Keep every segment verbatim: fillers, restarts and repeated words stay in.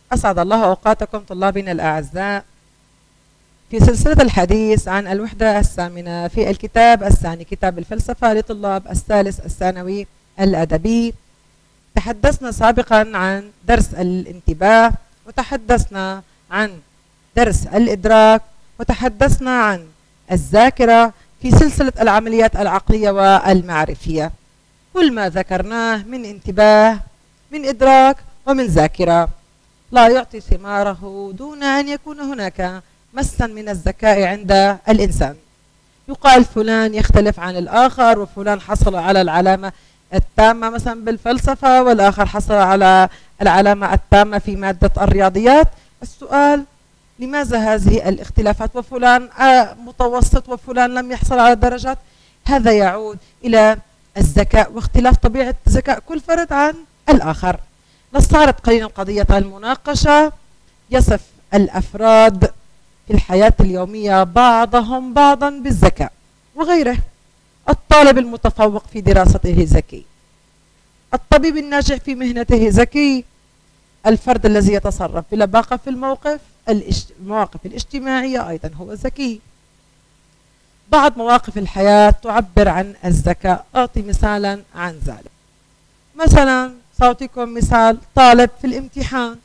أسعد الله أوقاتكم طلابنا الأعزاء في سلسلة الحديث عن الوحدة الثامنة في الكتاب الثاني كتاب الفلسفة لطلاب الثالث الثانوي الأدبي. تحدثنا سابقا عن درس الانتباه، وتحدثنا عن درس الإدراك، وتحدثنا عن الذاكرة في سلسلة العمليات العقلية والمعرفية. كل ما ذكرناه من انتباه، من إدراك، ومن ذاكرة لا يعطي ثماره دون أن يكون هناك مسا من الذكاء عند الإنسان. يقال فلان يختلف عن الآخر، وفلان حصل على العلامة التامة مثلا بالفلسفة، والآخر حصل على العلامة التامة في مادة الرياضيات. السؤال: لماذا هذه الاختلافات؟ وفلان متوسط وفلان لم يحصل على درجات. هذا يعود إلى الذكاء واختلاف طبيعة ذكاء كل فرد عن الآخر. نستعرض قليلا قضية المناقشة. يصف الأفراد في الحياة اليومية بعضهم بعضا بالذكاء وغيره. الطالب المتفوق في دراسته ذكي، الطبيب الناجح في مهنته ذكي، الفرد الذي يتصرف بلباقة في الموقف المواقف الاجتماعية أيضا هو ذكي. بعض مواقف الحياة تعبر عن الذكاء. أعطي مثالا عن ذلك. مثلا سأعطيكم مثال: طالب في الامتحان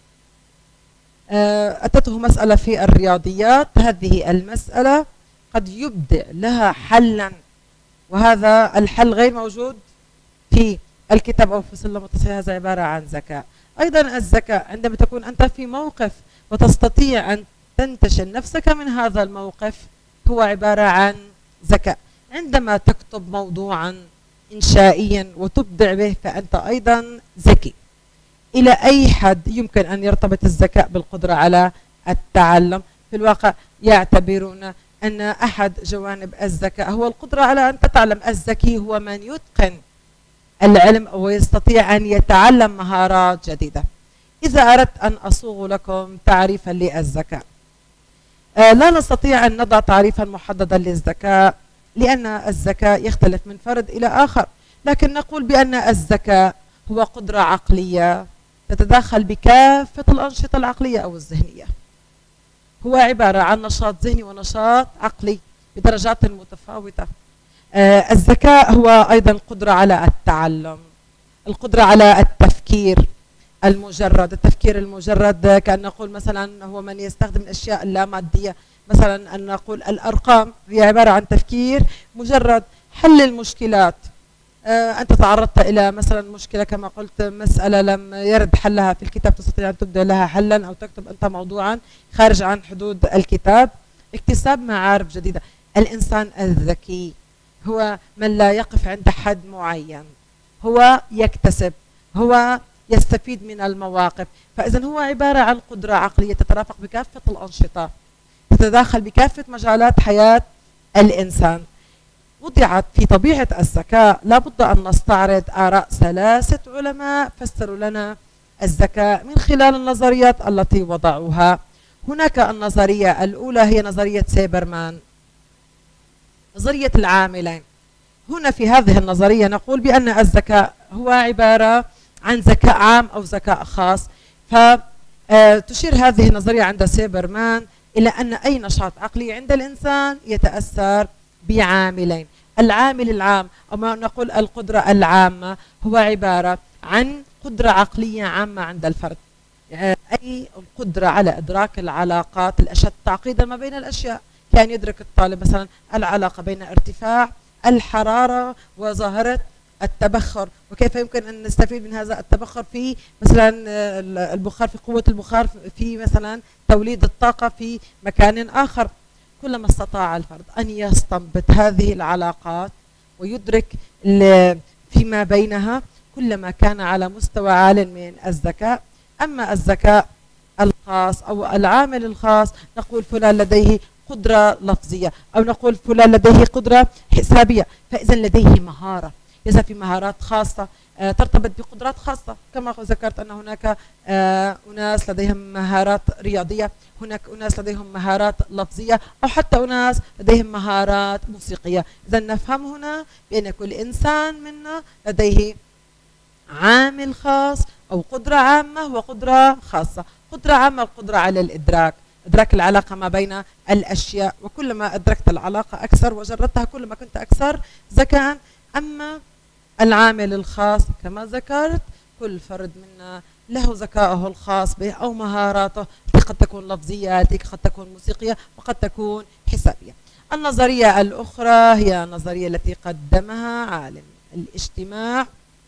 أتته مسألة في الرياضيات، هذه المسألة قد يبدع لها حلا، وهذا الحل غير موجود في الكتاب أو في سلم التصحيح. هذا عبارة عن ذكاء. أيضا الذكاء عندما تكون أنت في موقف وتستطيع أن تنتشل نفسك من هذا الموقف هو عبارة عن ذكاء. عندما تكتب موضوعا إنشائيا وتبدع به فأنت أيضا ذكي. إلى أي حد يمكن أن يرتبط الذكاء بالقدرة على التعلم؟ في الواقع يعتبرون أن أحد جوانب الذكاء هو القدرة على أن تتعلم. الذكي هو من يتقن العلم ويستطيع أن يتعلم مهارات جديدة. إذا أردت أن أصوغ لكم تعريفا للذكاء، آه لا نستطيع أن نضع تعريفا محددا للذكاء، لأن الذكاء يختلف من فرد إلى آخر، لكن نقول بأن الذكاء هو قدرة عقلية تتداخل بكافة الأنشطة العقلية أو الذهنية. هو عبارة عن نشاط ذهني ونشاط عقلي بدرجات متفاوتة. آه الذكاء هو أيضا قدرة على التعلم، القدرة على التفكير المجرد. التفكير المجرد كأن نقول مثلا هو من يستخدم الأشياء اللامادية، مثلا أن نقول الأرقام هي عبارة عن تفكير مجرد. حل المشكلات، آه أنت تعرضت إلى مثلا مشكلة كما قلت، مسألة لم يرد حلها في الكتاب، تستطيع أن تبدأ لها حلا أو تكتب أنت موضوعا خارج عن حدود الكتاب. اكتساب معارف جديدة. الإنسان الذكي هو من لا يقف عند حد معين، هو يكتسب، هو يستفيد من المواقف. فإذا هو عبارة عن قدرة عقلية تترافق بكافة الأنشطة، تتداخل بكافة مجالات حياة الإنسان. وضعت في طبيعة الذكاء لابد أن نستعرض آراء ثلاثة علماء فسروا لنا الذكاء من خلال النظريات التي وضعوها. هناك النظرية الأولى هي نظرية سيبرمان، نظرية العاملين. هنا في هذه النظرية نقول بأن الذكاء هو عبارة عن ذكاء عام أو ذكاء خاص. فتشير هذه النظرية عند سيبرمان إلى أن أي نشاط عقلي عند الإنسان يتأثر بعاملين. العامل العام أو ما نقول القدرة العامة هو عبارة عن قدرة عقلية عامة عند الفرد، أي القدرة على إدراك العلاقات الأشد تعقيدا ما بين الأشياء. كان يدرك الطالب مثلا العلاقة بين ارتفاع الحرارة وظاهرة التبخر، وكيف يمكن أن نستفيد من هذا التبخر في مثلا البخار، في قوة البخار في مثلا توليد الطاقة في مكان آخر. كلما استطاع الفرد أن يستنبط هذه العلاقات ويدرك فيما بينها كلما كان على مستوى عال من الذكاء. أما الذكاء الخاص أو العامل الخاص نقول فلان لديه قدرة لفظية، أو نقول فلان لديه قدرة حسابية، فإذا لديه مهارة. إذا في مهارات خاصة آه ترتبط بقدرات خاصة، كما ذكرت أن هناك آه أناس لديهم مهارات رياضية، هناك أناس لديهم مهارات لفظية، أو حتى أناس لديهم مهارات موسيقية. إذا نفهم هنا بأن كل إنسان منا لديه عامل خاص أو قدرة عامة وقدرة خاصة. قدرة عامة القدرة على الإدراك، إدراك العلاقة ما بين الأشياء، وكلما أدركت العلاقة أكثر وجردتها كلما كنت أكثر ذكاء. أما العامل الخاص كما ذكرت، كل فرد منا له ذكاءه الخاص به أو مهاراته، قد تكون لفظية، قد تكون موسيقية، وقد تكون حسابية. النظرية الأخرى هي النظرية التي قدمها عالم الاجتماع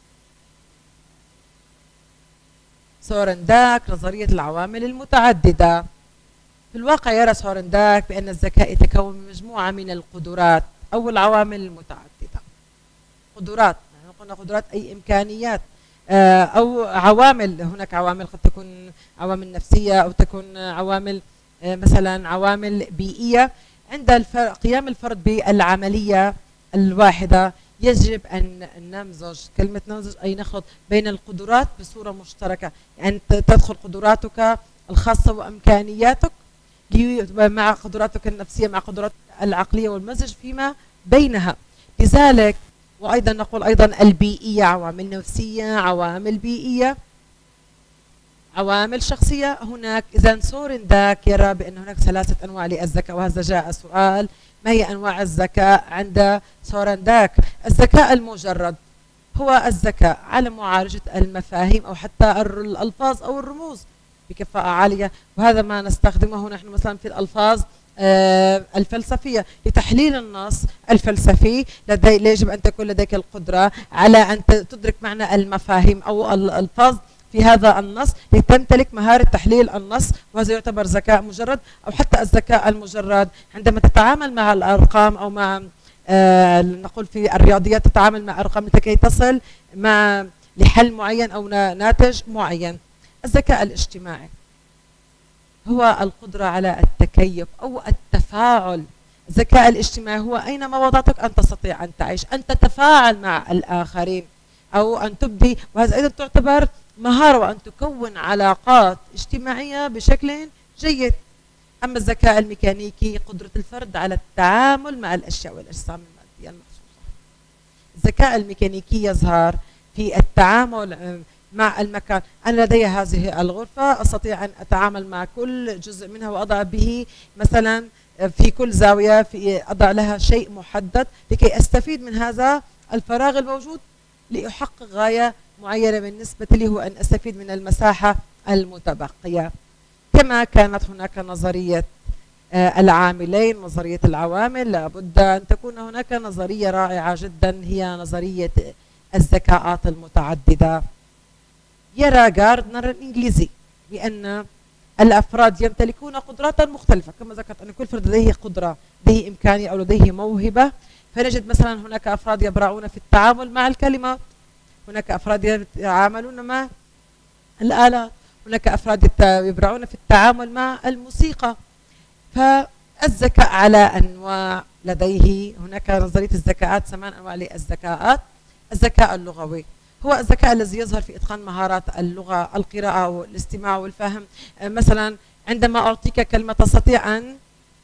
سورين داك، نظرية العوامل المتعددة. في الواقع يرى سورين داك بأن الذكاء يتكون من مجموعة من القدرات أو العوامل المتعددة. قدرات، يعني قلنا قدرات أي إمكانيات أو عوامل. هناك عوامل قد تكون عوامل نفسية أو تكون عوامل مثلا عوامل بيئية. عند الفرق قيام الفرد بالعملية الواحدة يجب أن نمزج، كلمة نمزج أي نخلط بين القدرات بصورة مشتركة، يعني تدخل قدراتك الخاصة وإمكانياتك مع قدراتك النفسية مع قدراتك العقلية والمزج فيما بينها. لذلك وأيضا نقول أيضا البيئية، عوامل نفسية، عوامل بيئية، عوامل شخصية. هناك إذا سورين داك يرى بأن هناك ثلاثة أنواع للذكاء، وهذا جاء سؤال: ما هي أنواع الذكاء عند سورين داك؟ الذكاء المجرد هو الذكاء على معالجة المفاهيم أو حتى الألفاظ أو الرموز بكفاءة عالية، وهذا ما نستخدمه نحن مثلا في الألفاظ الفلسفية لتحليل النص الفلسفي. لدي يجب أن تكون لديك القدرة على أن تدرك معنى المفاهيم أو الألفاظ في هذا النص لتمتلك مهارة تحليل النص، وهذا يعتبر ذكاء مجرد. أو حتى الذكاء المجرد عندما تتعامل مع الأرقام أو مع آه نقول في الرياضيات تتعامل مع أرقام لكي تصل مع لحل معين أو ناتج معين. الذكاء الاجتماعي هو القدرة على التكيف أو التفاعل. الذكاء الاجتماعي هو أينما وضعتك أن تستطيع أن تعيش، أن تتفاعل مع الآخرين أو أن تبدي، وهذا أيضا تعتبر مهارة، وأن تكون علاقات اجتماعية بشكل جيد. أما الذكاء الميكانيكي قدرة الفرد على التعامل مع الأشياء والأجسام المادية المخصوصة. الذكاء الميكانيكي يظهر في التعامل مع المكان. أنا لدي هذه الغرفة، أستطيع أن أتعامل مع كل جزء منها وأضع به مثلا في كل زاوية في أضع لها شيء محدد لكي أستفيد من هذا الفراغ الموجود لأحقق غاية معينة بالنسبة لي، هو أن أستفيد من المساحة المتبقية. كما كانت هناك نظرية العاملين، نظرية العوامل، لابد أن تكون هناك نظرية رائعة جدا هي نظرية الذكاءات المتعددة. يرى جاردنر الإنجليزي بأن الأفراد يمتلكون قدرات مختلفة، كما ذكرت أن كل فرد لديه قدرة، لديه إمكانية أو لديه موهبة. فنجد مثلا هناك أفراد يبرعون في التعامل مع الكلمات، هناك أفراد يتعاملون مع الآلات، هناك أفراد يبرعون في التعامل مع الموسيقى. فالذكاء على أنواع لديه. هناك نظرية الذكاءات، ثمان أنواع للذكاءات. الذكاء اللغوي هو الذكاء الذي يظهر في إتقان مهارات اللغة، القراءة والاستماع والفهم. مثلا عندما أعطيك كلمة تستطيع أن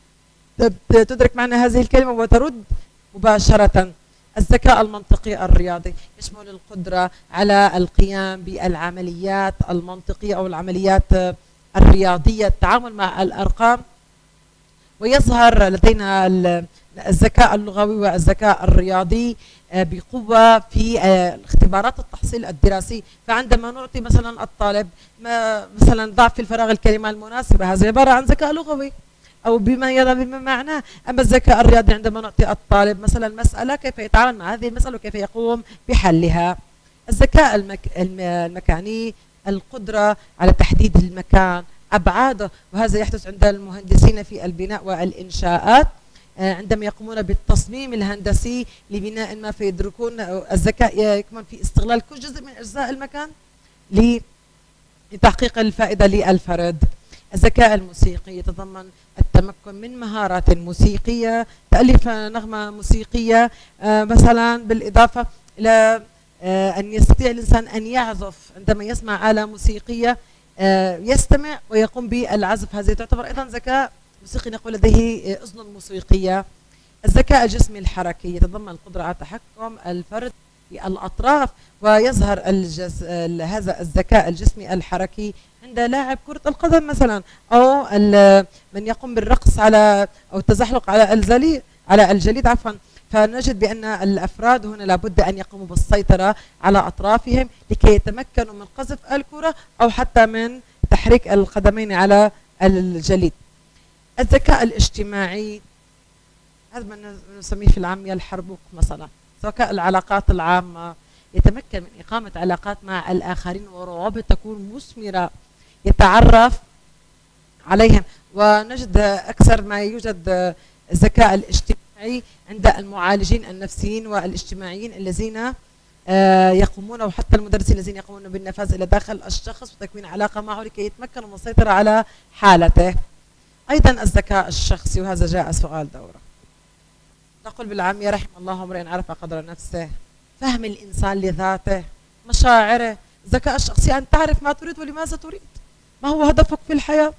تدرك معنى هذه الكلمة وترد مباشرة. الذكاء المنطقي الرياضي يشمل القدرة على القيام بالعمليات المنطقية أو العمليات الرياضية، التعامل مع الأرقام. ويظهر لدينا الذكاء اللغوي والذكاء الرياضي بقوة في اختبارات التحصيل الدراسي. فعندما نعطي مثلا الطالب مثلا ضع في الفراغ الكلمة المناسبة، هذا عبارة عن ذكاء لغوي أو بما يرى بما معناه. أما الذكاء الرياضي عندما نعطي الطالب مثلا مسألة كيف يتعامل مع هذه المسألة وكيف يقوم بحلها. الذكاء المك... المكاني القدرة على تحديد المكان، أبعاده، وهذا يحدث عند المهندسين في البناء والإنشاءات عندما يقومون بالتصميم الهندسي لبناء ما، فيدركون الذكاء يكمن في استغلال كل جزء من أجزاء المكان لتحقيق الفائدة للفرد. الذكاء الموسيقي يتضمن التمكن من مهارات موسيقية، تأليف نغمة موسيقية مثلا، بالإضافة إلى أن يستطيع الإنسان أن يعزف عندما يسمع آلة موسيقية، يستمع ويقوم بالعزف. هذه تعتبر أيضا ذكاء موسيقي، نقول لديه أذن موسيقية. الذكاء الجسمي الحركي يتضمن القدرة على تحكم الفرد في الأطراف، ويظهر الجس... هذا الذكاء الجسمي الحركي عند لاعب كرة القدم مثلا، أو من يقوم بالرقص على أو التزحلق على الجليد على الجليد عفوا. فنجد بأن الأفراد هنا لابد أن يقوموا بالسيطرة على أطرافهم لكي يتمكنوا من قذف الكرة أو حتى من تحريك القدمين على الجليد. الذكاء الاجتماعي هذا ما نسميه في العامية الحربوك مثلا، ذكاء العلاقات العامة، يتمكن من إقامة علاقات مع الآخرين وروابط تكون مثمرة، يتعرف عليهم. ونجد أكثر ما يوجد الذكاء الاجتماعي عند المعالجين النفسيين والاجتماعيين الذين يقومون، وحتى المدرسين الذين يقومون بالنفاذ إلى داخل الشخص وتكوين علاقة معه لكي يتمكنوا من السيطرة على حالته. أيضا الذكاء الشخصي، وهذا جاء سؤال دورة. نقول بالعامية رحم الله امرئ عرف قدر نفسه، فهم الإنسان لذاته، مشاعره. الذكاء الشخصي أن تعرف ما تريد ولماذا تريد، ما هو هدفك في الحياة،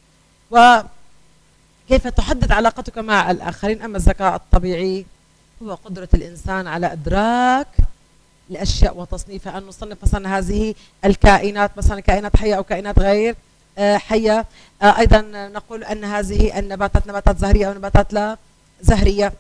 وكيف تحدد علاقتك مع الآخرين. أما الذكاء الطبيعي هو قدرة الإنسان على إدراك الأشياء وتصنيفها، أن نصنف مثلا هذه الكائنات مثلا كائنات حية أو كائنات غير حية. أيضا نقول أن هذه النباتات نباتات زهرية أو نباتات لا زهرية.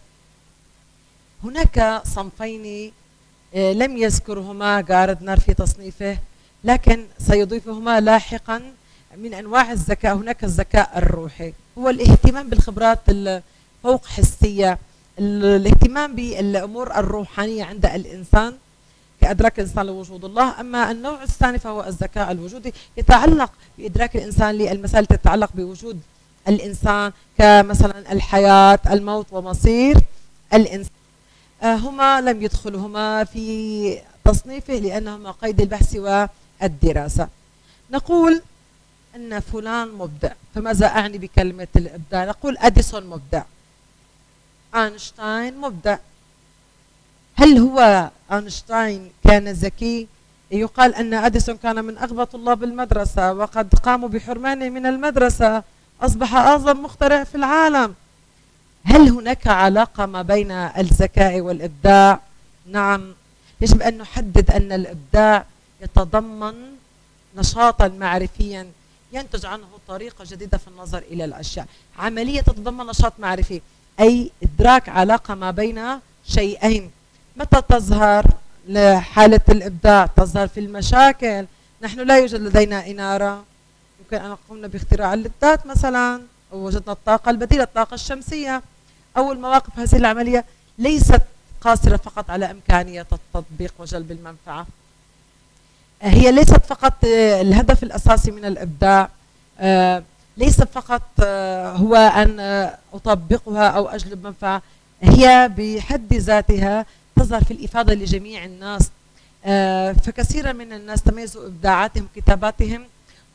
هناك صنفين لم يذكرهما جاردنر في تصنيفه، لكن سيضيفهما لاحقا من أنواع الذكاء. هناك الذكاء الروحي، هو الاهتمام بالخبرات الفوق حسية، الاهتمام بالأمور الروحانية عند الإنسان كإدراك الإنسان لوجود الله. أما النوع الثاني فهو الذكاء الوجودي، يتعلق بإدراك الإنسان للمسائل تتعلق بوجود الإنسان كمثلا الحياة، الموت، ومصير الإنسان. هما لم يدخلهما في تصنيفه لأنهما قيد البحث والدراسة. نقول أن فلان مبدع، فماذا أعني بكلمة الإبداع؟ نقول أديسون مبدع، أينشتاين مبدع. هل هو أينشتاين كان ذكي؟ يقال أن أديسون كان من أغبى طلاب المدرسة، وقد قاموا بحرمانه من المدرسة، أصبح أعظم مخترع في العالم. هل هناك علاقة ما بين الذكاء والإبداع؟ نعم، يجب أن نحدد أن الإبداع يتضمن نشاطا معرفيا ينتج عنه طريقة جديدة في النظر إلى الأشياء. عملية تتضمن نشاط معرفي أي إدراك علاقة ما بين شيئين. متى تظهر حالة الإبداع؟ تظهر في المشاكل. نحن لا يوجد لدينا إنارة، يمكن أن قمنا باختراع اللذات مثلا، أو وجدنا الطاقة البديلة، الطاقة الشمسية. أو المواقف هذه العملية ليست قاصرة فقط على إمكانية التطبيق وجلب المنفعة، هي ليست فقط الهدف الأساسي من الإبداع، ليس فقط هو أن أطبقها أو أجلب منفعة، هي بحد ذاتها تظهر في الإفادة لجميع الناس. فكثيرا من الناس تميزوا إبداعاتهم كتاباتهم،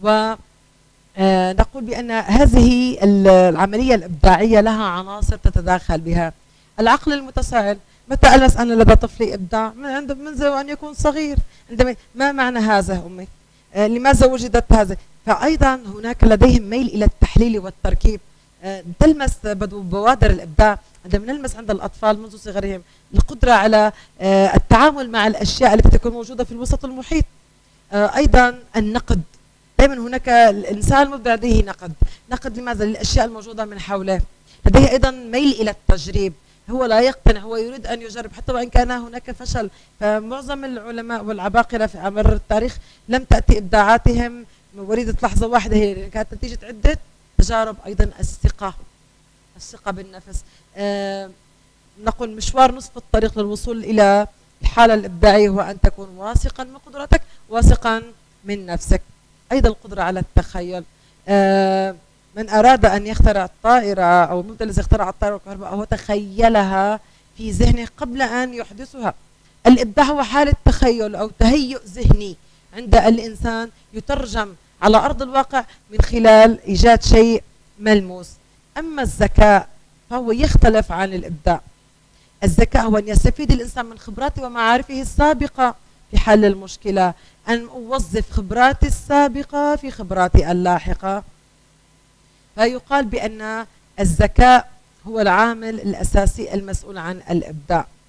ونقول بأن هذه العملية الإبداعية لها عناصر تتداخل بها. العقل المتساءل، متى ألمس أن لدى طفلي إبداع؟ من عند منذ أن يكون صغير. عندما ما معنى هذا أمي؟ آه لماذا وجدت هذا؟ فأيضا هناك لديهم ميل إلى التحليل والتركيب. آه تلمس بوادر الإبداع عندما نلمس عند الأطفال منذ صغرهم القدرة على آه التعامل مع الأشياء التي تكون موجودة في الوسط المحيط. آه أيضا النقد، دائما هناك الإنسان المبدع لديه نقد. نقد لماذا؟ للأشياء الموجودة من حوله. لديه أيضا ميل إلى التجريب، هو لا يقتنع، هو يريد أن يجرب حتى وإن كان هناك فشل. فمعظم العلماء والعباقرة في عبر التاريخ لم تأتي إبداعاتهم وليدة لحظة واحدة، هي كانت نتيجة عدة تجارب. أيضا الثقة، الثقة بالنفس. آه نقول مشوار نصف الطريق للوصول إلى الحالة الإبداعية هو أن تكون واثقا من قدرتك، واثقا من نفسك. أيضا القدرة على التخيل. آه من أراد أن يخترع الطائرة أو المبدع الذي اخترع الطائرة والكهرباء هو تخيلها في ذهنه قبل أن يحدثها. الإبداع هو حالة تخيل أو تهيؤ ذهني عند الإنسان يترجم على أرض الواقع من خلال إيجاد شيء ملموس. أما الذكاء فهو يختلف عن الإبداع. الذكاء هو أن يستفيد الإنسان من خبراته ومعارفه السابقة في حل المشكلة، أن أوظف خبراتي السابقة في خبراتي اللاحقة. فيقال بأن الذكاء هو العامل الأساسي المسؤول عن الإبداع.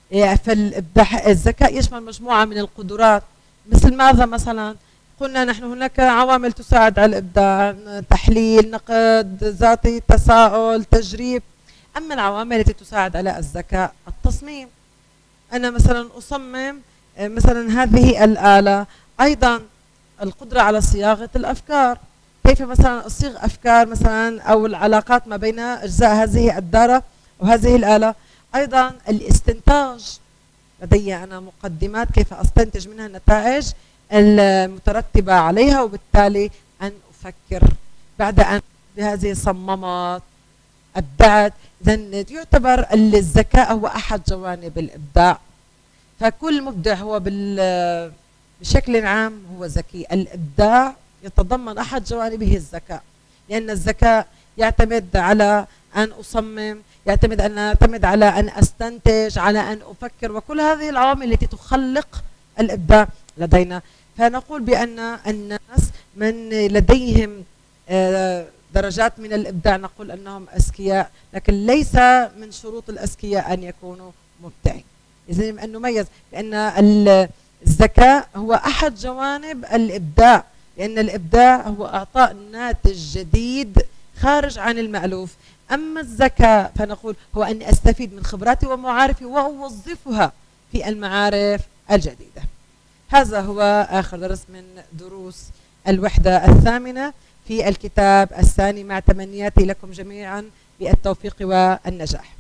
فالإبداع الذكاء يشمل مجموعة من القدرات. مثل ماذا مثلا؟ قلنا نحن هناك عوامل تساعد على الإبداع: تحليل، نقد ذاتي، تساؤل، تجريب. أما العوامل التي تساعد على الذكاء: التصميم. أنا مثلا أصمم مثلا هذه الآلة. أيضا القدرة على صياغة الأفكار، كيف مثلا أصيغ أفكار مثلا أو العلاقات ما بين أجزاء هذه الدارة وهذه الآلة. أيضا الاستنتاج، لدي أنا مقدمات كيف أستنتج منها النتائج المترتبة عليها، وبالتالي أن أفكر بعد أن بهذه صممت أبدعت. إذن يعتبر الذكاء هو أحد جوانب الإبداع. فكل مبدع هو بشكل عام هو ذكي. الإبداع يتضمن أحد جوانبه الذكاء، لأن الذكاء يعتمد على أن أصمم، يعتمد أن يعتمد على أن أستنتج، على أن أفكر، وكل هذه العوامل التي تخلق الإبداع لدينا. فنقول بأن الناس من لديهم درجات من الإبداع نقول أنهم أذكياء، لكن ليس من شروط الأذكياء أن يكونوا مبدعين. يجب أن نميز بأن الذكاء هو أحد جوانب الإبداع، لأن الإبداع هو إعطاء ناتج جديد خارج عن المألوف. أما الذكاء فنقول هو أن أستفيد من خبراتي ومعارفي وأوظفها في المعارف الجديدة. هذا هو آخر درس من دروس الوحدة الثامنة في الكتاب الثاني، مع تمنياتي لكم جميعا بالتوفيق والنجاح.